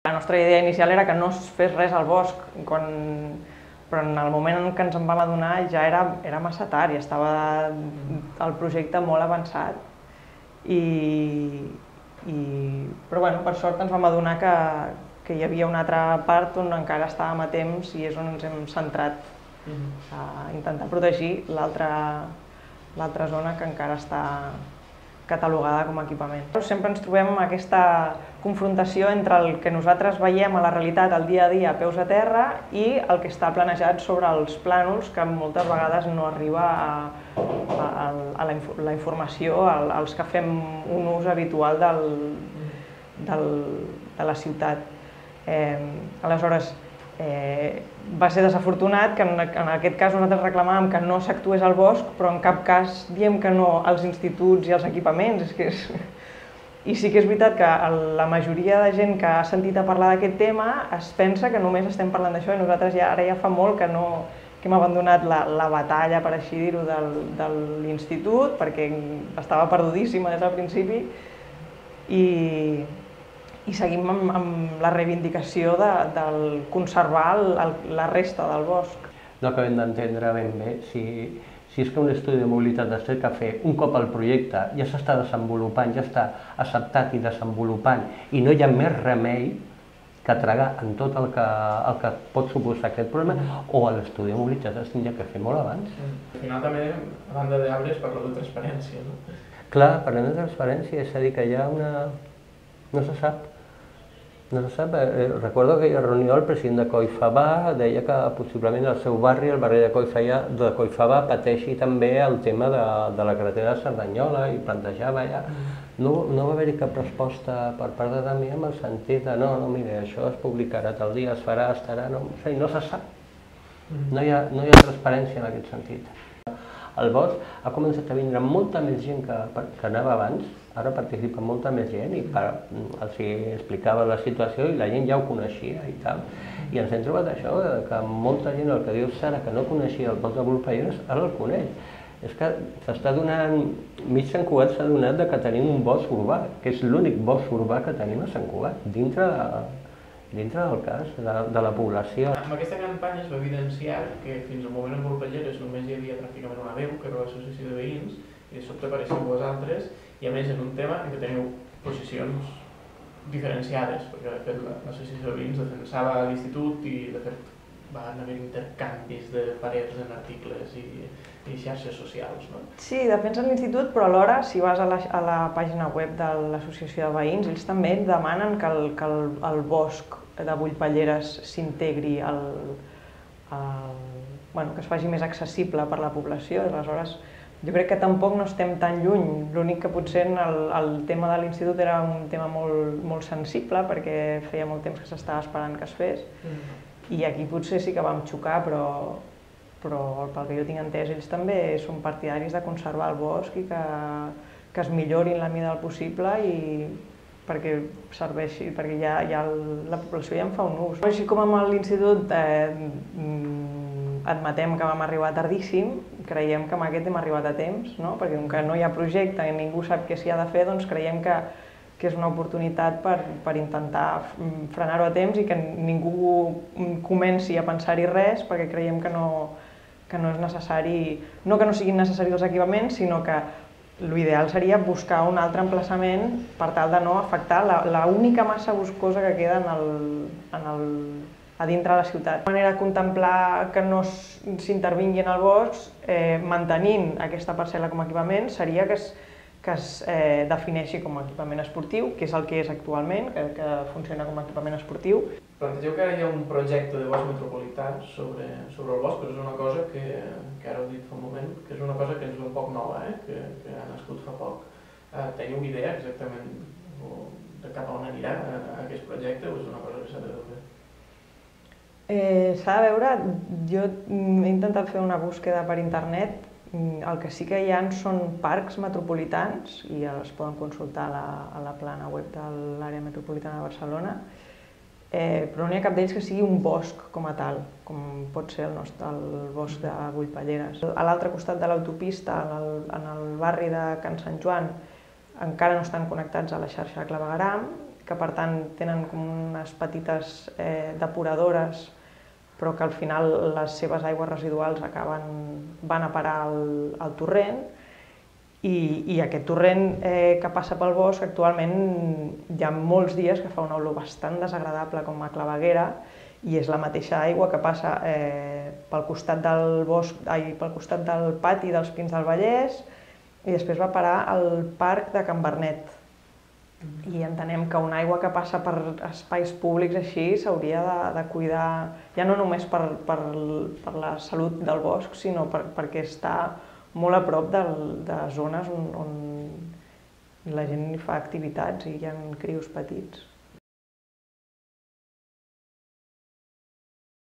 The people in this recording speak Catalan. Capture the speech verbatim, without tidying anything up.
La nostra idea inicial era que no es fes res al bosc, quan... però en el moment en què ens en vam adonar ja era, era massa tard i estava el projecte molt avançat. I, i... Però bueno, per sort ens vam adonar que, que hi havia una altra part on encara estàvem a temps i és on ens hem centrat a intentar protegir l'altra zona que encara està catalogada com a equipament. Sempre ens trobem amb aquesta confrontació entre el que nosaltres veiem a la realitat el dia a dia a peus a terra i el que està planejat sobre els plànols, que moltes vegades no arriba a, a, a la, la informació als que fem un ús habitual del, del, de la ciutat. Eh, aleshores, Eh, va ser desafortunat que en, en aquest cas nosaltres reclamàvem que no s'actués al bosc, però en cap cas diem que no als instituts i als equipaments. És que és... I sí que és veritat que la majoria de gent que ha sentit a parlar d'aquest tema es pensa que només estem parlant d'això i nosaltres ja, ara ja fa molt que, no, que hem abandonat la, la batalla, per així dir-ho, de l'institut, perquè estava perdudíssima des del principi i... i seguim amb, amb la reivindicació de, de conservar el, la resta del bosc. No acabem d'entendre ben bé si, si és que un estudi de mobilitat es té que fer un cop el projecte ja s'està desenvolupant, ja està acceptat i desenvolupant i no hi ha més remei que tragar en tot el que, el que pot suposar aquest problema, o l'estudi de mobilitat es tindria que fer molt abans. Al final també, a banda d'arbres, parlo de transparència, no? Clar, parlem de transparència, és a dir, que hi ha una... no se sap. No se sap, eh, recordo que aquella reunió el president de Collfabà deia que possiblement el seu barri, el barri de Collfabà, de Collfabà pateixi també el tema de, de la carretera de Cerdanyola i plantejava ja... No, no va haver-hi cap resposta per part de Damià en el sentit de no, no, mira, això es publicarà tal dia, es farà, estarà, no, no se sap. No hi ha, no hi ha transparència en aquest sentit. El bosc ha començat a vindre molta més gent que, que anava abans, ara participa molta més gent i per, els explicava la situació i la gent ja ho coneixia i tal. I ens hem trobat això, que molta gent, el que diu Sara, que no coneixia el bosc de Volpelleres, ara el coneix. És que s'està donant, mig Sant Cugat s'ha donat que tenim un bosc urbà, que és l'únic bosc urbà que tenim a Sant Cugat, dintre de, dintre del cas de, de la població. Amb aquesta campanya es va evidenciar que fins al moment en Volpelleres només hi havia pràcticament una veu, que era l'associació de veïns, i de sobte apareixeu vosaltres, i a més en un tema en què teniu posicions diferenciades, perquè de fet l'associació de veïns defensava l'institut i de fet van haver intercanvis de parers en articles i, i xarxes socials, no? Sí, defensen l'institut, però alhora, si vas a la, a la pàgina web de l'associació de veïns, ells també demanen que el, que el, el bosc de Volpelleres s'integri al, al... bueno, que es faci més accessible per la població, aleshores jo crec que tampoc no estem tan lluny, l'únic que potser el, el tema de l'institut era un tema molt, molt sensible perquè feia molt temps que s'estava esperant que es fes, mm. I aquí potser sí que vam xocar, però, però pel que jo tinc entès, ells també són partidaris de conservar el bosc i que, que es millorin la mida del possible i perquè serveixi, perquè ja, ja la població ja en fa un ús. Així com amb l'institut eh, admetem que vam arribar tardíssim, creiem que amb aquest hem arribat a temps, no? Perquè com que no hi ha projecte i ningú sap què s'hi ha de fer, doncs creiem que que és una oportunitat per, per intentar frenar-ho a temps i que ningú comenci a pensar-hi res, perquè creiem que no, que no és necessari, no que no siguin necessaris els equipaments, sinó que l'ideal seria buscar un altre emplaçament per tal de no afectar l'única massa boscosa que queda en el, en el, a dintre de la ciutat. La manera de contemplar que no s'intervingui en el bosc, eh, mantenint aquesta parcel·la com a equipament, seria que es, que es eh, defineixi com a equipament esportiu, que és el que és actualment, que, que funciona com a equipament esportiu. Plantegeu que ara hi ha un projecte de bosc metropolità sobre, sobre el bosc, però és una cosa que, que ara heu dit fa un moment, que és una cosa que ens ve un poc nova, eh? que, que ha nascut fa poc. Eh, teniu idea exactament de cap a on anirà aquest projecte o és una cosa que s'ha de veure? Eh, s'ha de veure, jo he intentat fer una búsqueda per internet. El que sí que hi ha són parcs metropolitans i es poden consultar a la, a la plana web de l'àrea metropolitana de Barcelona, eh, però no hi ha cap d'ells que sigui un bosc com a tal, com pot ser el, nostre, el bosc de Volpelleres. A l'altre costat de l'autopista, en, el, en el barri de Can Sant Joan, encara no estan connectats a la xarxa de clavegueram, que per tant tenen com unes petites eh, depuradores, però que al final les seves aigües residuals acaben, van a parar al, al torrent, i, i aquest torrent eh, que passa pel bosc actualment hi ha molts dies que fa una olor bastant desagradable com a claveguera, i és la mateixa aigua que passa eh, pel costat del bosc, ai, pel costat del pati dels Pins del Vallès, i després va parar al parc de Can Vernet. I entenem que una aigua que passa per espais públics així s'hauria de, de cuidar, ja no només per, per, per la salut del bosc, sinó per, perquè està molt a prop de, de zones on, on la gent hi fa activitats i hi ha crios petits.